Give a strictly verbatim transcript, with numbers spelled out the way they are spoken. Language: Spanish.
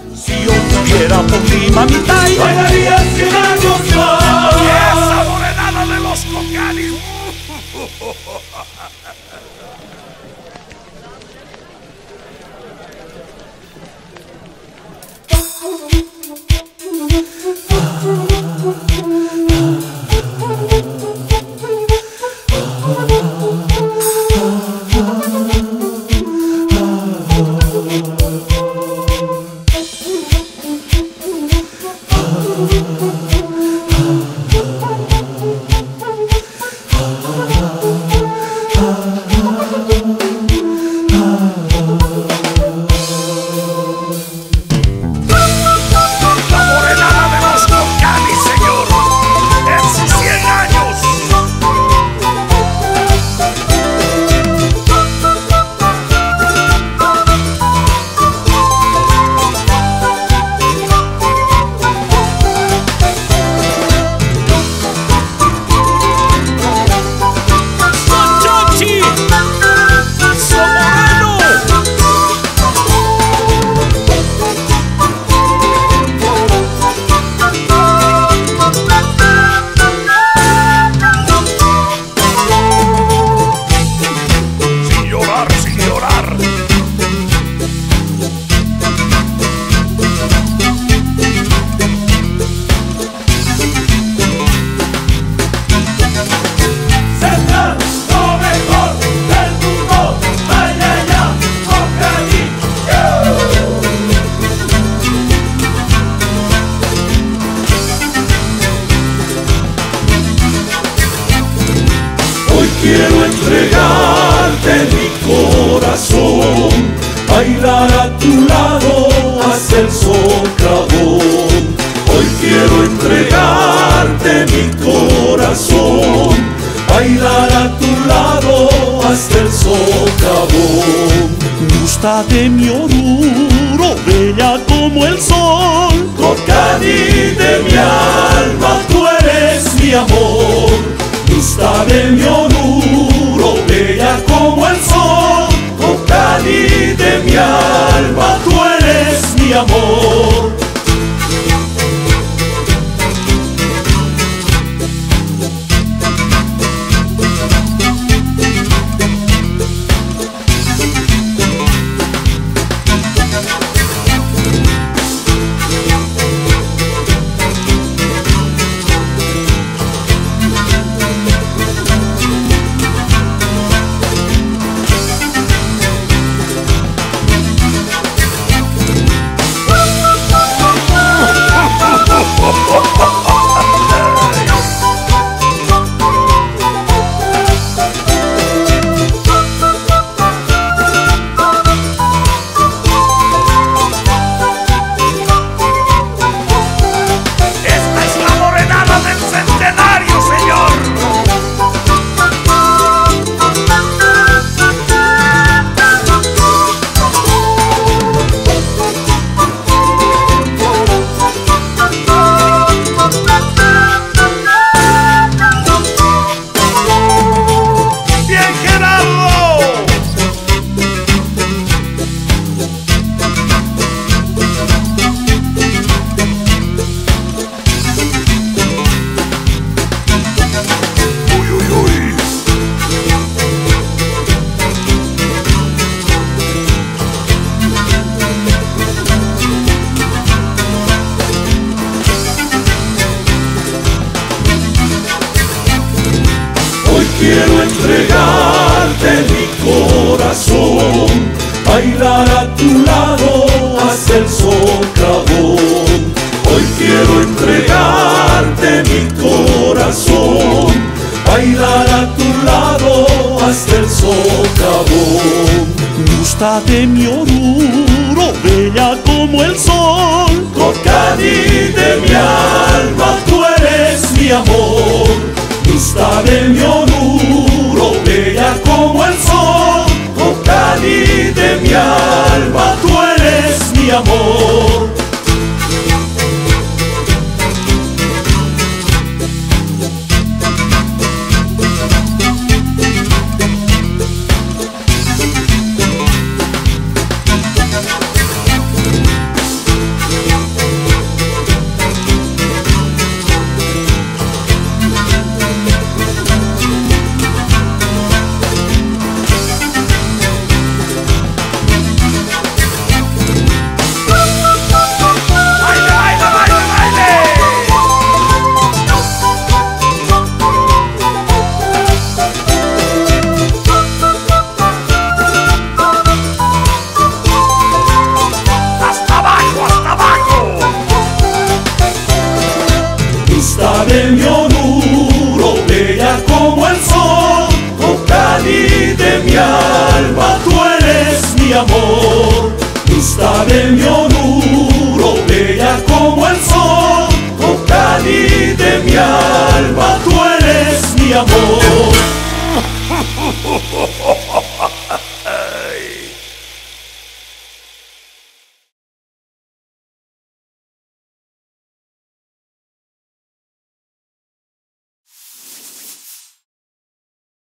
Si yo tuviera por ti, mamita, bailaría cien años más. y esa morenada de los Cocalis. Quiero entregarte mi corazón, bailar a tu lado hasta el socavón. Hoy quiero entregarte mi corazón, bailar a tu lado hasta el socavón. Gusta de mi oruro, bella como el sol. Cocani de mi alma, tú eres mi amor. Gusta de mi oruro, bella como el sol. Cocani de mi alma, tú eres mi amor. Quiero entregarte mi corazón, bailar a tu lado hasta el socavón. Hoy quiero entregarte mi corazón, bailar a tu lado hasta el socavón. Gusta de mi oruro, bella como el sol. Cocani de mi alma, tú eres mi amor. Gusta de mi oruro, bella como el sol. Cocani de mi alma, tú eres mi amor.